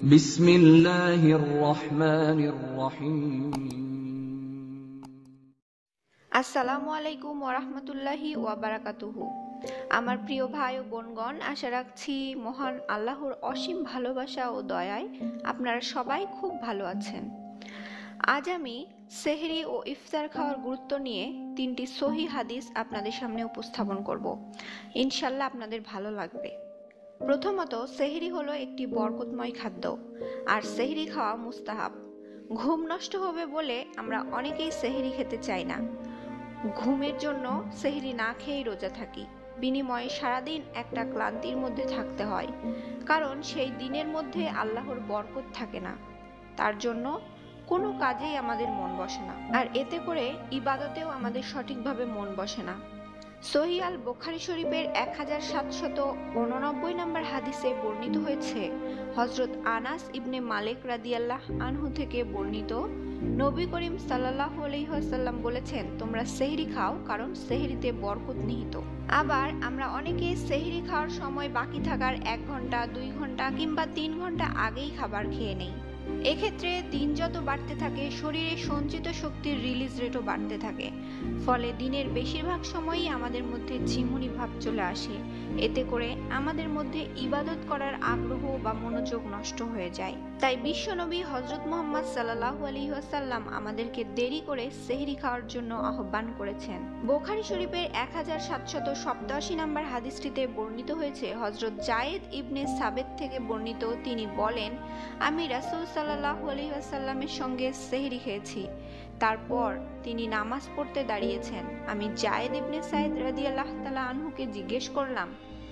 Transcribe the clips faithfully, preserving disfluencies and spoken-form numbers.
বিসমিল্লাহির রহমানির রহিম। আসসালামু আলাইকুম ওয়ারাহমাতুল্লাহি ওয়াবারাকাতুহু। আমার প্রিয় ভাই ও বোনগণ, আশা রাখছি মহান আল্লাহর অসীম ভালোবাসা ও দয়ায় আপনারা সবাই খুব ভালো আছেন। আজ আমি সেহরি ও ইফতার খাওয়ার গুরুত্ব নিয়ে তিনটি সহি হাদিস আপনাদের সামনে উপস্থাপন করব। ইনশাল্লাহ আপনাদের ভালো লাগবে। প্রথমত, সেহরি হলো একটি বরকতময় খাদ্য, আর সেহরি খাওয়া মুস্তাহাব। ঘুম নষ্ট হবে বলে আমরা অনেকেই সেহরি খেতে চাই না। ঘুমের জন্য সেহরি না খেয়েই রোজা থাকি। বিনিময়ে সারাদিন একটা ক্লান্তির মধ্যে থাকতে হয়, কারণ সেই দিনের মধ্যে আল্লাহর বরকত থাকে না। তার জন্য কোনো কাজেই আমাদের মন বসে না, আর এতে করে ইবাদতেও আমাদের সঠিকভাবে মন বসে না। সহিহ আল বুখারী শরীফের এক হাজার সাতশত উননব্বই নম্বর হাদিসে বর্ণিত হয়েছে, হযরত আনাস ইবনে মালিক রাদিয়াল্লাহু আনহু থেকে বর্ণিত, নবী করিম সাল্লাল্লাহু আলাইহি ওয়াসাল্লাম বলেছেন, তোমরা সেহরি খাও, কারণ সেহরিতে বরকত নিহিত। আবার আমরা অনেকে সেহরি খাওয়ার সময় বাকি থাকার এক ঘন্টা, দুই ঘন্টা কিংবা তিন ঘন্টা আগেই খাবার খেয়ে নেই। এক্ষেত্রে দিন যত বাড়তে থাকে, শরীরে সঞ্চিত শক্তির রিলিজ রেটও বাড়তে থাকে। ফলে দিনের বেশিরভাগ সময়ই আমাদের মধ্যে ঝিমুনি ভাব চলে আসে। এতে করে আমাদের মধ্যে ইবাদত করার আগ্রহ বা মনোযোগ নষ্ট হয়ে যায়। তাই বিশ্বনবী হযরত মুহাম্মদ সাল্লাল্লাহু আলাইহি ওয়াসাল্লাম আমাদেরকে দেরি করে সেহরি খাওয়ার জন্য আহ্বান করেছেন। বুখারী শরীফের এক হাজার সাতশত সপ্তাশি নম্বর হাদিসটিতে বর্ণিত হয়েছে, হযরত যায়েদ ইবনে সাবেত থেকে বর্ণিত, তিনি বলেন, আমি রাসূল সাল্লাল্লাহু আলাইহি ওয়াসাল্লামের সঙ্গে সেহরি খেয়েছি। তারপর তিনি নামাজ পড়তে দাঁড়িয়েছেন। আমি যায়েদ ইবনে সাইদ রাদিয়াল্লাহু তাআলা আনহুকে জিজ্ঞেস করলাম,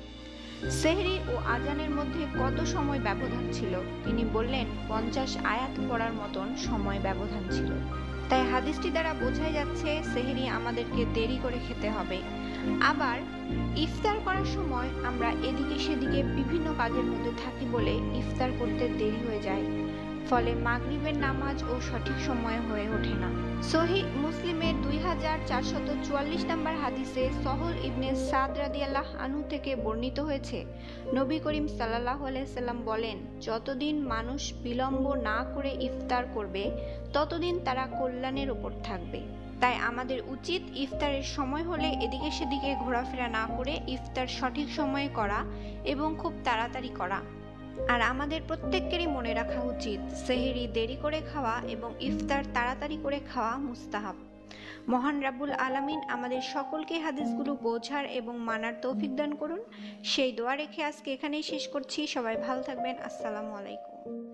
সেহরি ও আজানের মধ্যে কত সময় ব্যবধান ছিল? তিনি বললেন, পঞ্চাশ আয়াত পড়ার মতন সময় ব্যবধান ছিল। তাই হাদিসটি দ্বারা বোঝাই যাচ্ছে সেহরি আমাদেরকে দেরি করে খেতে হবে। আবার ইফতার করার সময় আমরা এদিকে সেদিকে বিভিন্ন কাজের মধ্যে থাকি বলে ইফতার করতে দেরি হয়ে যায়। ফলে মাগরিবের নামাজ ও সঠিক সময়ে হয়ে ওঠে না। সহিহ মুসলিমের দুই হাজার চারশত চুয়াল্লিশ নম্বর হাদিসে সহল ইবনে সাদ রাদিয়াল্লাহু আনহু থেকে বর্ণিত হয়েছে, নবী করিম সাল্লাল্লাহু আলাইহি সাল্লাম বলেন, যতদিন মানুষ বিলম্ব না করে ইফতার করবে ততদিন তারা কল্যাণের উপর থাকবে। তাই আমাদের উচিত ইফতারের সময় হলে এদিকে সেদিকে ঘোরাফেরা না করে ইফতার সঠিক সময়ে করা এবং খুব তাড়াতাড়ি করা। আর আমাদের প্রত্যেকেরই মনে রাখা উচিত, সেহরি দেরি করে খাওয়া এবং ইফতার তাড়াতাড়ি করে খাওয়া মুস্তাহাব। মহান রাব্বুল আলামিন আমাদের সকলকে হাদিসগুলো বোঝার এবং মানার তৌফিক দান করুন। সেই দোয়া রেখে আজকে এখানেই শেষ করছি। সবাই ভালো থাকবেন। আসসালামু আলাইকুম।